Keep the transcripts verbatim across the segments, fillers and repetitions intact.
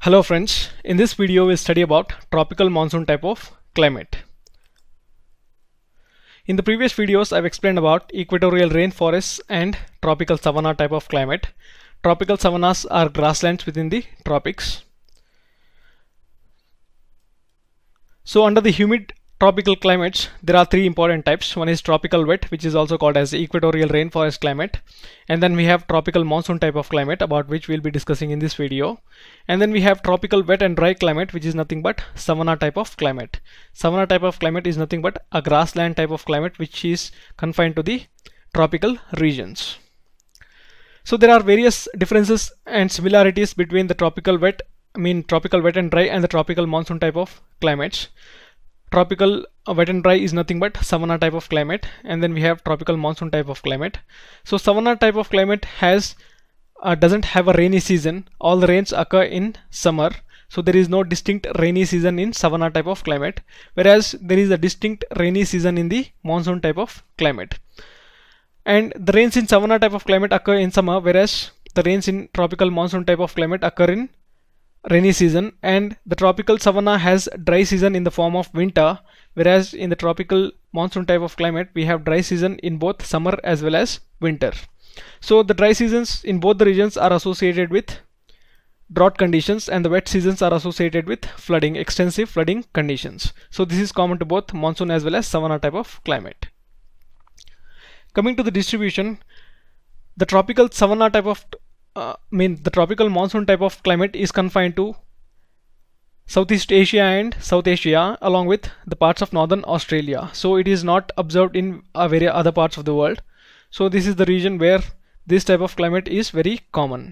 Hello friends, in this video we'll study about tropical monsoon type of climate. In the previous videos I've explained about equatorial rainforests and tropical savanna type of climate. Tropical savannas are grasslands within the tropics. So under the humid tropical climates there are three important types. One is tropical wet, which is also called as equatorial rainforest climate, and then we have tropical monsoon type of climate, about which we'll be discussing in this video. And then we have tropical wet and dry climate, which is nothing but savanna type of climate. Savanna type of climate is nothing but a grassland type of climate which is confined to the tropical regions. So there are various differences and similarities between the tropical wet, I mean tropical wet and dry, and the tropical monsoon type of climates. Tropical uh, wet and dry is nothing but savanna type of climate, and then we have tropical monsoon type of climate. So savanna type of climate has uh, doesn't have a rainy season. All the rains occur in summer, so there is no distinct rainy season in savanna type of climate, whereas there is a distinct rainy season in the monsoon type of climate. And the rains in savanna type of climate occur in summer, whereas the rains in tropical monsoon type of climate occur in rainy season. And the tropical savanna has dry season in the form of winter, whereas in the tropical monsoon type of climate we have dry season in both summer as well as winter. So the dry seasons in both the regions are associated with drought conditions, and the wet seasons are associated with flooding, extensive flooding conditions. So this is common to both monsoon as well as savanna type of climate. Coming to the distribution, the tropical savanna type of Uh, I mean the tropical monsoon type of climate is confined to Southeast Asia and South Asia, along with the parts of northern Australia. So it is not observed in uh, various other parts of the world. So this is the region where this type of climate is very common.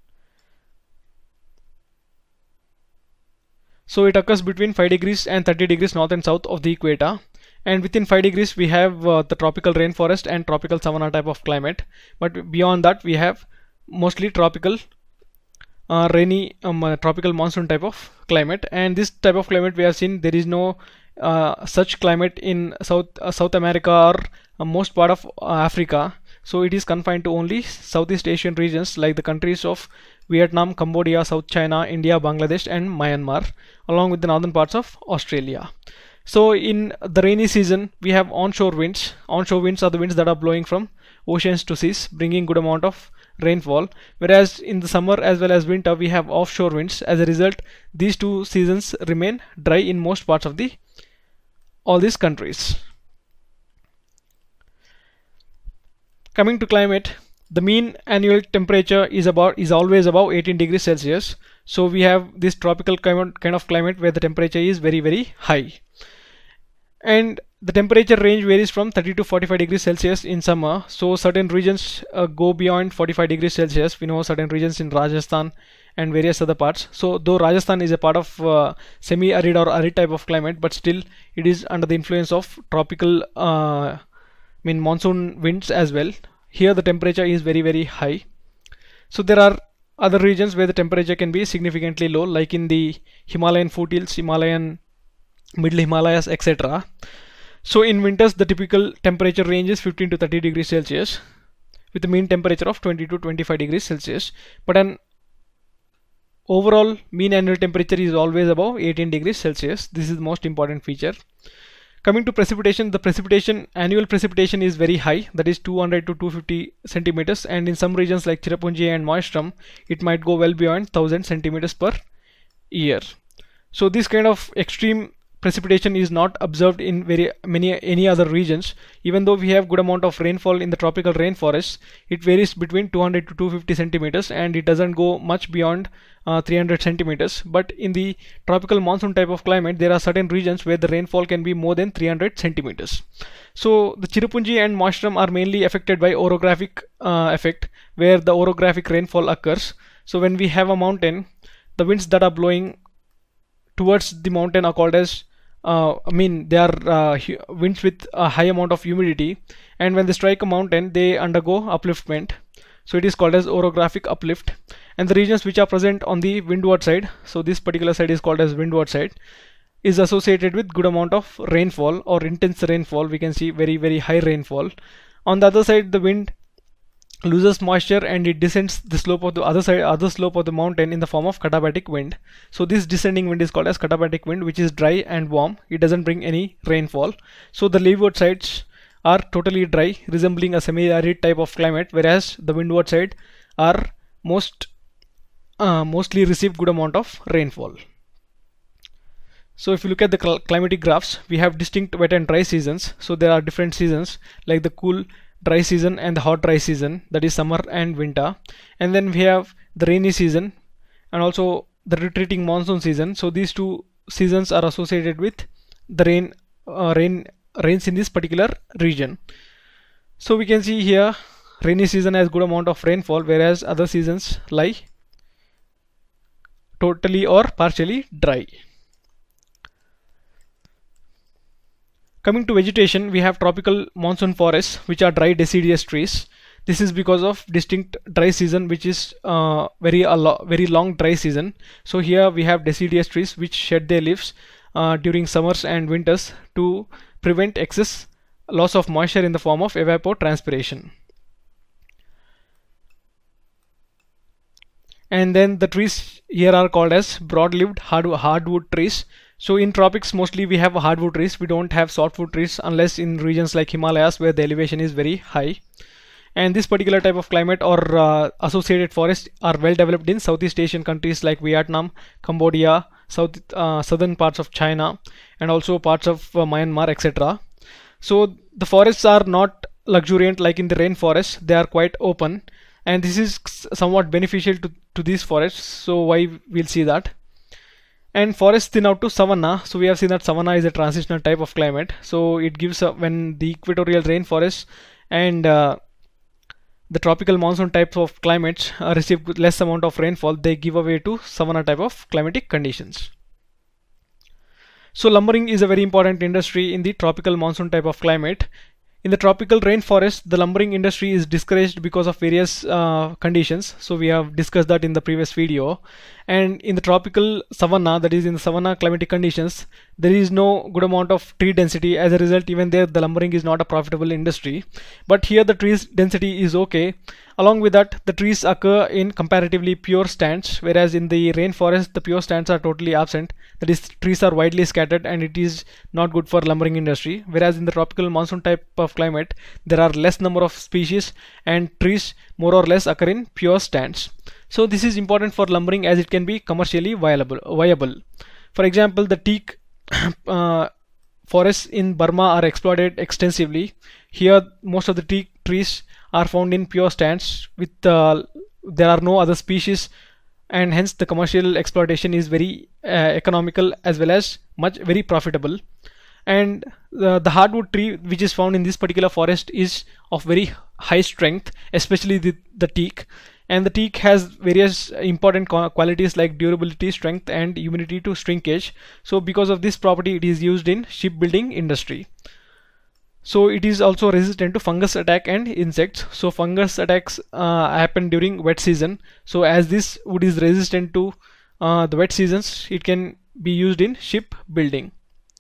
So it occurs between five degrees and thirty degrees north and south of the equator, and within five degrees we have uh, the tropical rainforest and tropical savanna type of climate, but beyond that we have mostly tropical uh, rainy um, uh, tropical monsoon type of climate. And this type of climate we have seen, there is no uh, such climate in South uh, South America or uh, most part of uh, Africa. So it is confined to only Southeast Asian regions like the countries of Vietnam, Cambodia, South China, India, Bangladesh and Myanmar, along with the northern parts of Australia. So in the rainy season we have onshore winds. Onshore winds are the winds that are blowing from oceans to seas, bringing good amount of rainfall, whereas in the summer as well as winter we have offshore winds. As a result, these two seasons remain dry in most parts of the all these countries. Coming to climate, the mean annual temperature is about is always above eighteen degrees Celsius. So we have this tropical climate, kind of climate where the temperature is very very high, and the temperature range varies from thirty to forty-five degrees Celsius in summer. So certain regions uh, go beyond forty-five degrees Celsius. We know certain regions in Rajasthan and various other parts. So though Rajasthan is a part of uh, semi-arid or arid type of climate, but still it is under the influence of tropical uh, I mean monsoon winds as well. Here the temperature is very very high. So there are other regions where the temperature can be significantly low, like in the Himalayan foothills, Himalayan, Middle Himalayas, et cetera. So in winters the typical temperature range is fifteen to thirty degrees Celsius with a mean temperature of twenty to twenty-five degrees Celsius, but an overall mean annual temperature is always above eighteen degrees Celsius. This is the most important feature. Coming to precipitation, the precipitation annual precipitation is very high, that is two hundred to two hundred fifty centimeters, and in some regions like Cherrapunji and Moistrum it might go well beyond one thousand centimeters per year. So this kind of extreme precipitation is not observed in very many any other regions. Even though we have good amount of rainfall in the tropical rainforests, it varies between two hundred to two hundred fifty centimeters, and it doesn't go much beyond uh, three hundred centimeters. But in the tropical monsoon type of climate there are certain regions where the rainfall can be more than three hundred centimeters. So the Cherrapunji and Moistrum are mainly affected by orographic uh, effect, where the orographic rainfall occurs. So when we have a mountain, the winds that are blowing towards the mountain are called as uh, I mean they are uh, winds with a high amount of humidity, and when they strike a mountain they undergo upliftment. So it is called as orographic uplift. And the regions which are present on the windward side, so this particular side is called as windward side, is associated with good amount of rainfall or intense rainfall. We can see very very high rainfall. On the other side, the wind loses moisture and it descends the slope of the other side other slope of the mountain in the form of katabatic wind. So this descending wind is called as katabatic wind, which is dry and warm. It doesn't bring any rainfall. So the leeward sides are totally dry, resembling a semi-arid type of climate, whereas the windward side are most uh, mostly receive good amount of rainfall. So if you look at the cl climatic graphs, we have distinct wet and dry seasons. So there are different seasons like the cool dry season and the hot dry season, that is summer and winter. And then we have the rainy season and also the retreating monsoon season. So these two seasons are associated with the rain uh, rain rains in this particular region. So we can see here rainy season has good amount of rainfall, whereas other seasons lie totally or partially dry. Coming to vegetation, we have tropical monsoon forests, which are dry deciduous trees. This is because of distinct dry season, which is uh, very a lo very long dry season. So here we have deciduous trees which shed their leaves uh, during summers and winters to prevent excess loss of moisture in the form of evapotranspiration. And then the trees here are called as broad-leaved hard hardwood trees. So in tropics mostly we have hardwood trees. We don't have softwood trees unless in regions like Himalayas where the elevation is very high. And this particular type of climate or uh, associated forests are well developed in Southeast Asian countries like Vietnam, Cambodia, South uh, southern parts of China, and also parts of uh, Myanmar, et cetera. So the forests are not luxuriant like in the rainforest. They are quite open, and this is somewhat beneficial to, to these forests. So why we'll see that. And forests thin out to savanna. So we have seen that savanna is a transitional type of climate. So it gives uh, when the equatorial rainforests and uh, the tropical monsoon types of climates uh, receive less amount of rainfall, they give away to savanna type of climatic conditions. So lumbering is a very important industry in the tropical monsoon type of climate. In the tropical rainforest, the lumbering industry is discouraged because of various uh, conditions. So we have discussed that in the previous video. And in the tropical savanna, that is in the savanna climatic conditions, there is no good amount of tree density. As a result, even there the lumbering is not a profitable industry. But here the trees density is okay. Along with that, the trees occur in comparatively pure stands, whereas in the rainforest the pure stands are totally absent. That is, trees are widely scattered and it is not good for lumbering industry. Whereas in the tropical monsoon type of climate, there are less number of species and trees more or less occur in pure stands. So this is important for lumbering as it can be commercially viable. viable. For example, the teak uh, forests in Burma are exploited extensively. Here most of the teak trees are found in pure stands with uh, there are no other species, and hence the commercial exploitation is very uh, economical as well as much very profitable. And uh, the hardwood tree which is found in this particular forest is of very high strength, especially the, the teak. And the teak has various important qualities like durability, strength, and immunity to shrinkage. So because of this property, it is used in shipbuilding industry. So it is also resistant to fungus attack and insects. So fungus attacks uh, happen during wet season. So as this wood is resistant to uh, the wet seasons, it can be used in shipbuilding.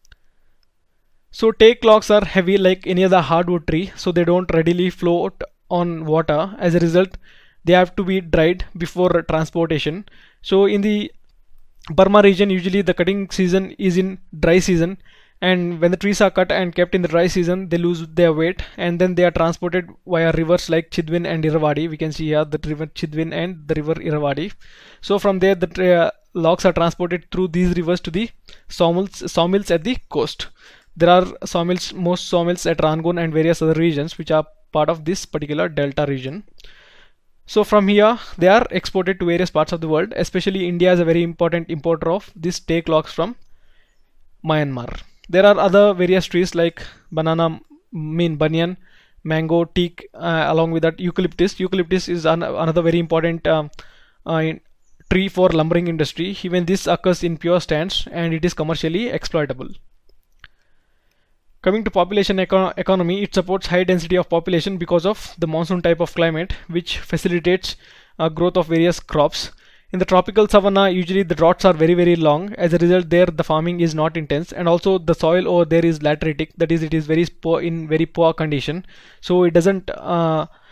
So teak logs are heavy like any other hardwood tree, so they don't readily float on water. As a result, they have to be dried before transportation. So in the Burma region, usually the cutting season is in dry season, and when the trees are cut and kept in the dry season, they lose their weight, and then they are transported via rivers like Chidwin and Irrawaddy. We can see here the river Chidwin and the river Irrawaddy. So from there, the uh, logs are transported through these rivers to the sawmills, sawmills at the coast. There are sawmills, most sawmills at Rangoon and various other regions which are part of this particular delta region. So from here they are exported to various parts of the world. Especially India is a very important importer of these teak logs from Myanmar. There are other various trees like banana, mean banyan, mango, teak, uh, along with that eucalyptus. Eucalyptus is an, another very important um, uh, tree for lumbering industry. Even this occurs in pure stands and it is commercially exploitable. Coming to population eco economy, it supports high density of population because of the monsoon type of climate, which facilitates uh, growth of various crops. In the tropical savanna, usually the droughts are very very long. As a result, there the farming is not intense, and also the soil over there is lateritic, that is, it is very poor in very poor condition. So it doesn't uh,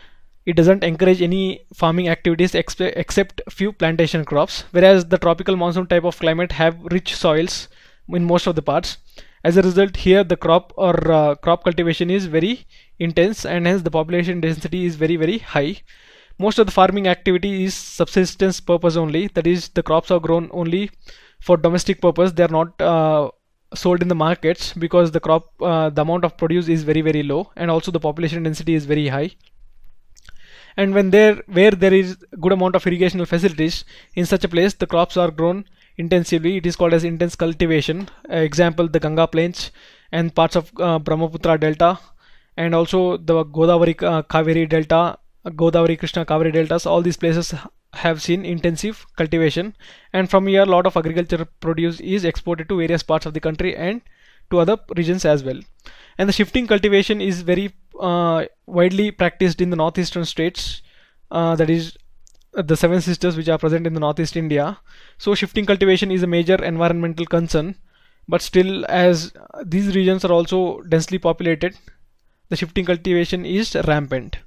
it doesn't encourage any farming activities expe except few plantation crops, whereas the tropical monsoon type of climate have rich soils in most of the parts. As a result, here the crop or uh, crop cultivation is very intense, and hence the population density is very very high. Most of the farming activity is subsistence purpose only, that is the crops are grown only for domestic purpose. They are not uh, sold in the markets because the crop uh, the amount of produce is very very low, and also the population density is very high. And when there where there is good amount of irrigational facilities, in such a place the crops are grown intensively. It is called as intense cultivation. Uh, example, the Ganga plains and parts of uh, Brahmaputra delta, and also the Godavari uh, Kaveri delta, Godavari Krishna Kaveri deltas. All these places have seen intensive cultivation, and from here a lot of agriculture produce is exported to various parts of the country and to other regions as well. And the shifting cultivation is very uh, widely practiced in the northeastern states, uh, that is uh, the seven sisters which are present in the northeast India. So shifting cultivation is a major environmental concern, but still, as these regions are also densely populated, the shifting cultivation is rampant.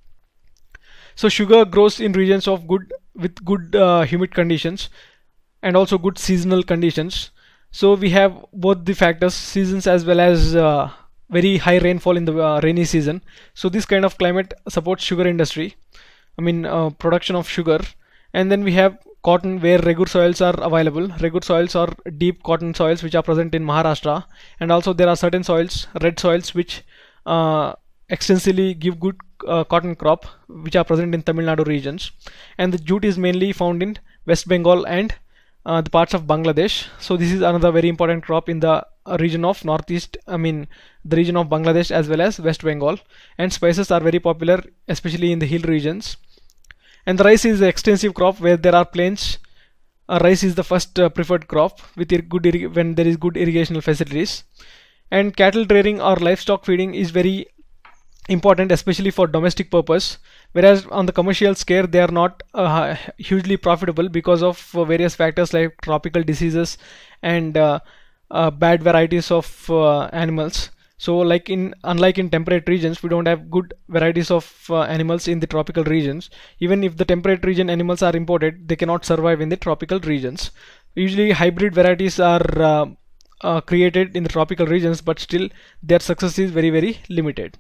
So sugar grows in regions of good with good uh, humid conditions and also good seasonal conditions. So we have both the factors, seasons as well as uh, very high rainfall in the uh, rainy season. So this kind of climate supports sugar industry, I mean uh, production of sugar. And then we have cotton, where regur soils are available. Regur soils are deep cotton soils which are present in Maharashtra, and also there are certain soils, red soils, which uh, extensively give good uh, cotton crop, which are present in Tamil Nadu regions. And the jute is mainly found in West Bengal and uh, the parts of Bangladesh. So this is another very important crop in the uh, region of northeast, I mean the region of Bangladesh as well as West Bengal. And spices are very popular, especially in the hill regions. And the rice is an extensive crop where there are plains. Uh, rice is the first uh, preferred crop with good when there is good irrigational facilities. And cattle rearing or livestock feeding is very important, especially for domestic purpose, whereas on the commercial scale they are not uh, hugely profitable because of uh, various factors like tropical diseases and uh, uh, bad varieties of uh, animals. So like in unlike in temperate regions, we don't have good varieties of uh, animals in the tropical regions. Even if the temperate region animals are imported, they cannot survive in the tropical regions. Usually hybrid varieties are uh, uh, created in the tropical regions, but still their success is very very limited.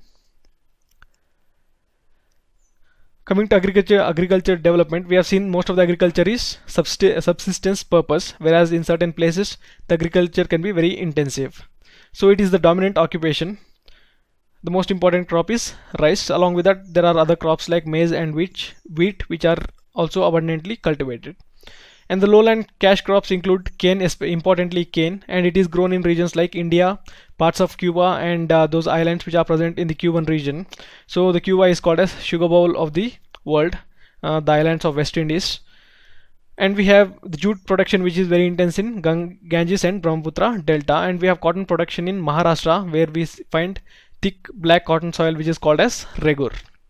Coming to agriculture, agriculture development, we have seen most of the agriculture is subsistence purpose, whereas in certain places the agriculture can be very intensive. So it is the dominant occupation. The most important crop is rice. Along with that, there are other crops like maize and wheat, wheat which are also abundantly cultivated. And the lowland cash crops include cane, importantly cane, and it is grown in regions like India, parts of Cuba, and uh, those islands which are present in the Cuban region. So the Cuba is called as sugar bowl of the world, uh, the islands of West Indies. And we have the jute production, which is very intense in Gang Ganges and Brahmaputra delta. And we have cotton production in Maharashtra, where we find thick black cotton soil which is called as regur.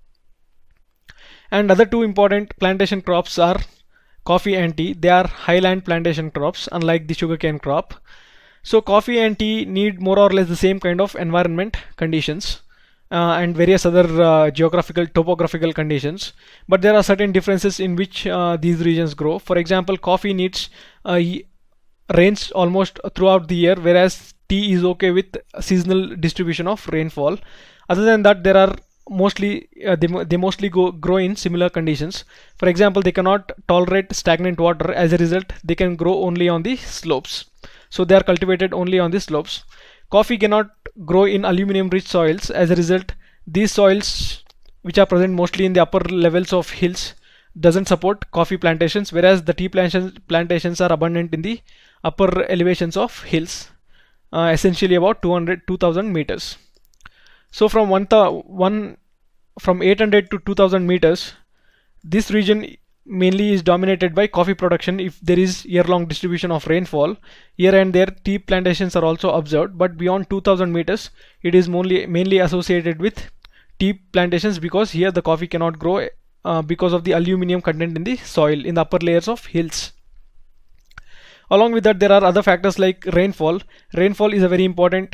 And other two important plantation crops are coffee and tea. They are highland plantation crops, unlike the sugarcane crop. So coffee and tea need more or less the same kind of environment conditions uh, and various other uh, geographical topographical conditions, but there are certain differences in which uh, these regions grow. For example, coffee needs uh, rains almost throughout the year, whereas tea is okay with seasonal distribution of rainfall. Other than that, there are mostly uh, they, they mostly go grow in similar conditions. For example, they cannot tolerate stagnant water. As a result, they can grow only on the slopes. So they are cultivated only on the slopes. Coffee cannot grow in aluminum rich soils. As a result, these soils, which are present mostly in the upper levels of hills, doesn't support coffee plantations, whereas the tea plantations plantations are abundant in the upper elevations of hills, uh, essentially about two hundred two thousand meters. So from one, one from eight hundred to two thousand meters, this region mainly is dominated by coffee production. If there is year-long distribution of rainfall, here and there tea plantations are also observed, but beyond two thousand meters, it is mainly mainly associated with tea plantations, because here the coffee cannot grow uh, because of the aluminium content in the soil in the upper layers of hills. Along with that, there are other factors like rainfall. Rainfall is a very important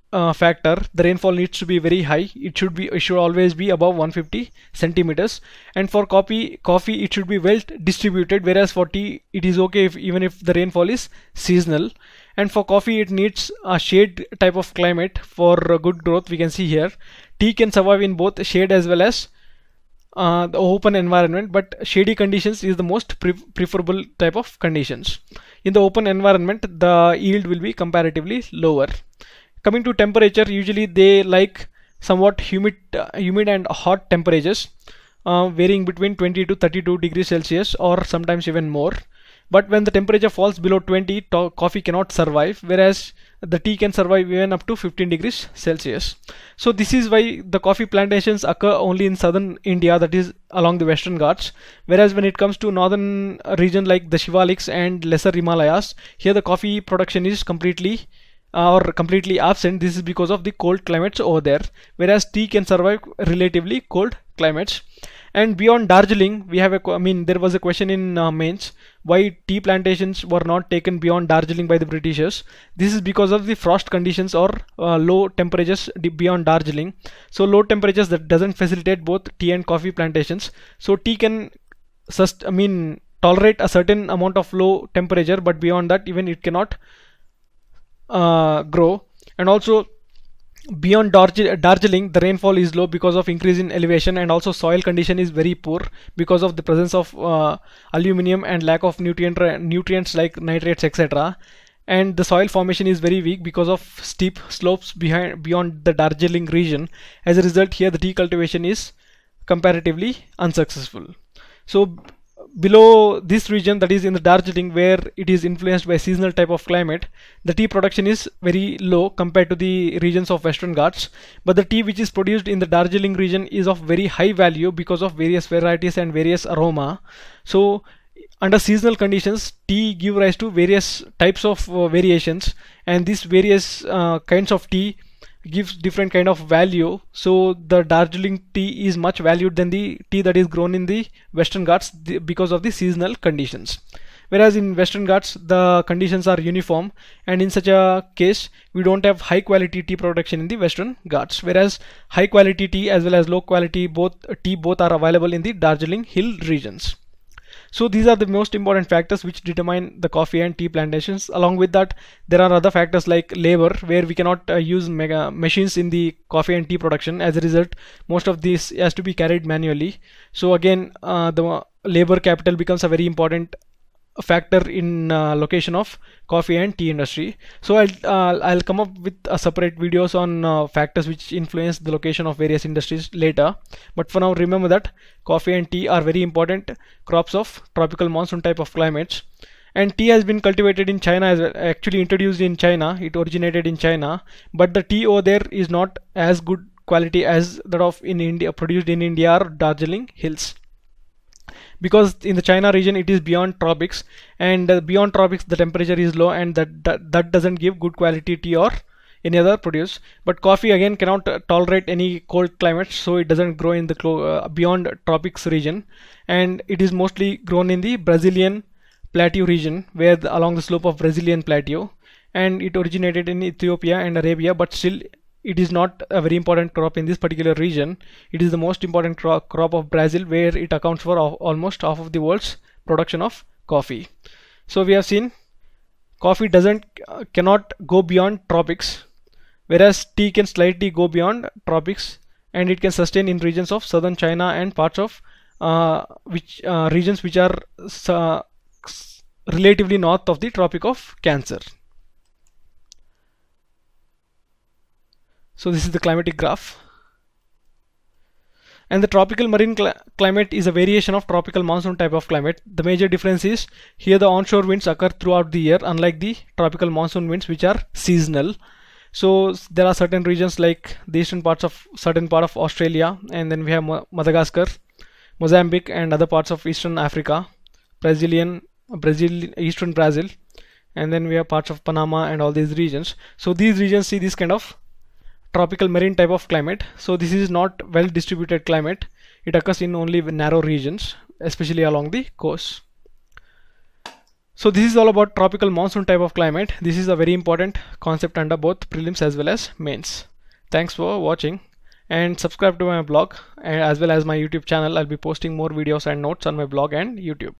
uh, factor, the rainfall needs to be very high. It should be, it should always be above one hundred fifty centimeters. And for coffee, coffee it should be well distributed, whereas for tea it is okay if even if the rainfall is seasonal. And for coffee it needs a shade type of climate for good growth. We can see here tea can survive in both shade as well as uh, the open environment, but shady conditions is the most pre preferable type of conditions. In the open environment, the yield will be comparatively lower. Coming to temperature, usually they like somewhat humid, uh, humid and hot temperatures, uh, varying between twenty to thirty-two degrees Celsius or sometimes even more. But when the temperature falls below twenty, coffee cannot survive, whereas the tea can survive even up to fifteen degrees Celsius. So this is why the coffee plantations occur only in southern India, that is along the Western Ghats, whereas when it comes to northern region like the Shivaliks and lesser Himalayas, here the coffee production is completely uh, or completely absent. This is because of the cold climates over there, whereas tea can survive relatively cold climates. And beyond Darjeeling, we have a, I mean, there was a question in uh, mains, why tea plantations were not taken beyond Darjeeling by the Britishers. This is because of the frost conditions or uh, low temperatures beyond Darjeeling. So low temperatures that doesn't facilitate both tea and coffee plantations. So tea can, sust I mean, tolerate a certain amount of low temperature, but beyond that, even it cannot uh, grow. And also, beyond Darjeeling, the rainfall is low because of increase in elevation, and also soil condition is very poor because of the presence of uh, aluminium and lack of nutrient nutrients like nitrates, et cetera. And the soil formation is very weak because of steep slopes behind beyond the Darjeeling region. As a result, here the tea cultivation is comparatively unsuccessful. So below this region, that is in the Darjeeling, where it is influenced by seasonal type of climate, the tea production is very low compared to the regions of Western Ghats. But the tea which is produced in the Darjeeling region is of very high value because of various varieties and various aroma. So under seasonal conditions, tea give rise to various types of uh, variations, and these various uh, kinds of tea gives different kind of value. So the Darjeeling tea is much valued than the tea that is grown in the Western Ghats because of the seasonal conditions. Whereas in Western Ghats the conditions are uniform, and in such a case we don't have high quality tea production in the Western Ghats, whereas high quality tea as well as low quality both tea both are available in the Darjeeling hill regions. So these are the most important factors which determine the coffee and tea plantations. Along with that, there are other factors like labor, where we cannot uh, use mega machines in the coffee and tea production. As a result, most of this has to be carried manually. So again, uh, the labor capital becomes a very important factor in uh, location of coffee and tea industry. So I'll uh, I'll come up with a separate videos on uh, factors which influence the location of various industries later. But for now, remember that coffee and tea are very important crops of tropical monsoon type of climates. And tea has been cultivated in China, as well, actually introduced in China. It originated in China, but the tea over there is not as good quality as that of in India, produced in India or Darjeeling hills. Because in the China region it is beyond tropics, and uh, beyond tropics the temperature is low, and that, that that doesn't give good quality tea or any other produce. But coffee again cannot uh, tolerate any cold climates, so it doesn't grow in the uh, beyond tropics region, and it is mostly grown in the Brazilian plateau region, where the, along the slope of Brazilian plateau, and it originated in Ethiopia and Arabia, but still it is not a very important crop in this particular region. It is the most important cro crop of Brazil, where it accounts for almost half of the world's production of coffee. So we have seen coffee doesn't uh, cannot go beyond tropics, whereas tea can slightly go beyond tropics, and it can sustain in regions of southern China and parts of uh, which uh, regions which are uh, relatively north of the Tropic of Cancer. So this is the climatic graph. And the tropical marine cl climate is a variation of tropical monsoon type of climate. The major difference is here the onshore winds occur throughout the year, unlike the tropical monsoon winds which are seasonal. So there are certain regions like the eastern parts of certain part of Australia, and then we have Madagascar, Mozambique, and other parts of eastern Africa, Brazilian, Brazil, eastern Brazil, and then we have parts of Panama and all these regions. So these regions see this kind of tropical marine type of climate. So this is not well distributed climate. It occurs in only narrow regions, especially along the coast. So this is all about tropical monsoon type of climate. This is a very important concept under both prelims as well as mains. Thanks for watching, and subscribe to my blog and as well as my YouTube channel. I'll be posting more videos and notes on my blog and YouTube.